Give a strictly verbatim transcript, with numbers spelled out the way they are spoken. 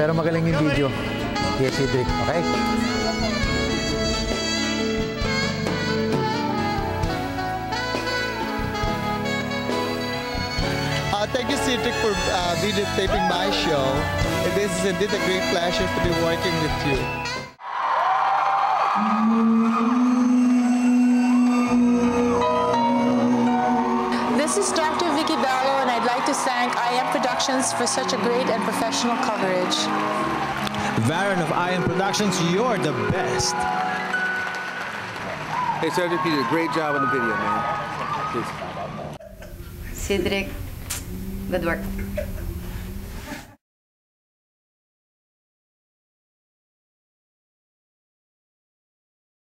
Pero magaling yung video. Yes, Cedric. Okay? Uh, thank you, Cedric, for uh, videotaping my show. It is indeed a great pleasure to be working with you. This is Doctor Vicky Ballo, and I'd like to thank IMProductions for such a great and professional coverage. Varen of IMProductions, you're the best. Hey, Cedric, you did a great job on the video, man. Please. Cedric, good work.